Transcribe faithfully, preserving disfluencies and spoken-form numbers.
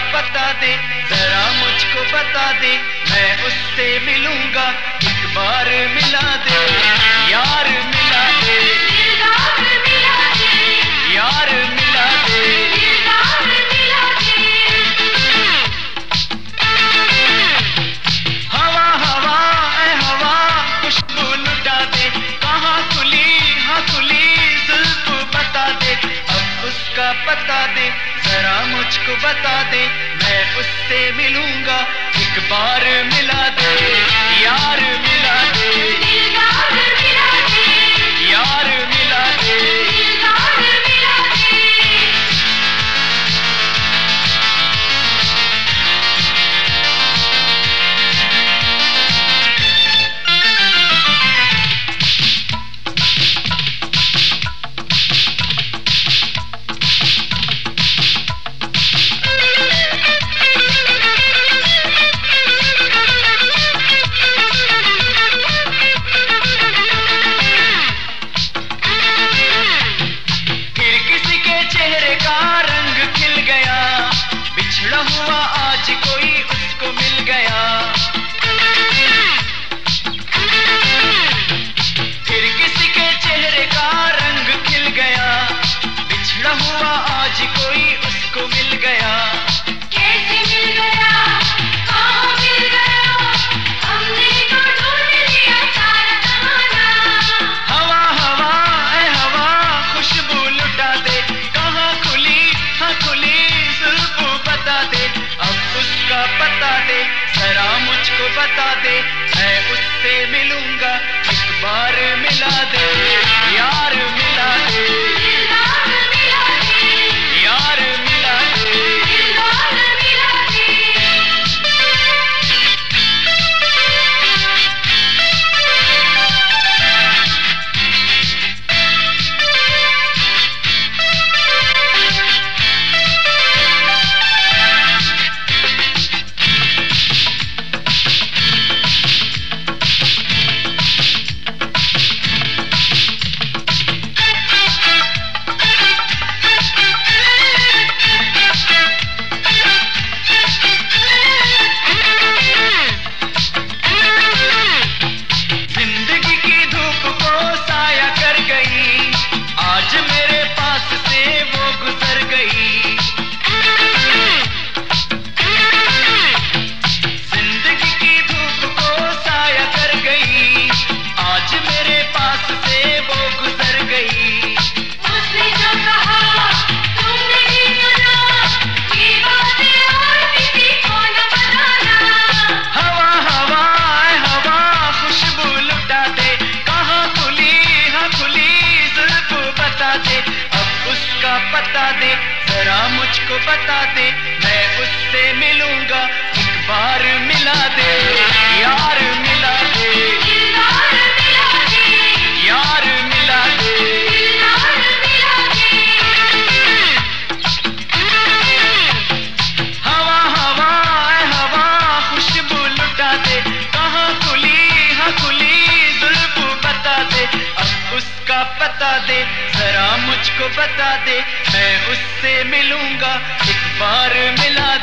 पता दे, जरा मुझको बता दे, मैं उससे मिलूंगा, एक बार मिला दे, यार मिला दे, यार मिला दे, हवा हवा ऐ हवा खुशबू लुटा दे, कहाँ खुली हाँ खुली जुल्फ बता दे, अब उसका पता दे, जरा मुझको बता दे, मैं उससे मिलूंगा, एक बार मिला दे, यार मिला दे, यार मिला दे, यार मिला दे। बिछड़ा हुआ आज कोई उसको मिल गया, फिर किसी के चेहरे का रंग खिल गया, बिछड़ा हुआ आज कोई उसको मिल गया, कैसे मिल गया, कहाँ मिल गया, हमने तो ढूंढ लिया सारा जमाना, हवा हवा ऐ हवा खुशबू लुटा दे, कहाँ खुली हाँ खुली जुल्फ बता दे, अब उसका पता दे, जरा मुझको बता दे, मैं उससे मिलूंगा, एक बार मिला दे, यार मिला दे, दिलदार मिला दे, यार मिला दे, दिलदार मिला दे। आज मेरे पास से वो गुजर गई, जिंदगी की धूप को साया कर गई, आज मेरे पास से वो गुजर गई, उसने जो कहा तुमने भी सुना, ये बातें और किसी को न बताना, हवा हवा ऐ हवा खुशबू लुटा दे, कहाँ खुली हाँ खुली जुल्फ बता दे, अब उसका पता दे, जरा मुझको बता दे, मैं उससे मिलूंगा, एक बार मिला दे, यार मिला दे, दिलदार मिला दे, यार मिला दे, दिलदार मिला दे। हवा हवा ऐ हवा खुशबू लुटा दे, कहाँ खुली हाँ खुली जुल्फ बता दे, अब उसका पता दे, जरा मुझको बता दे, मैं उससे मिलूंगा, एक बार मिला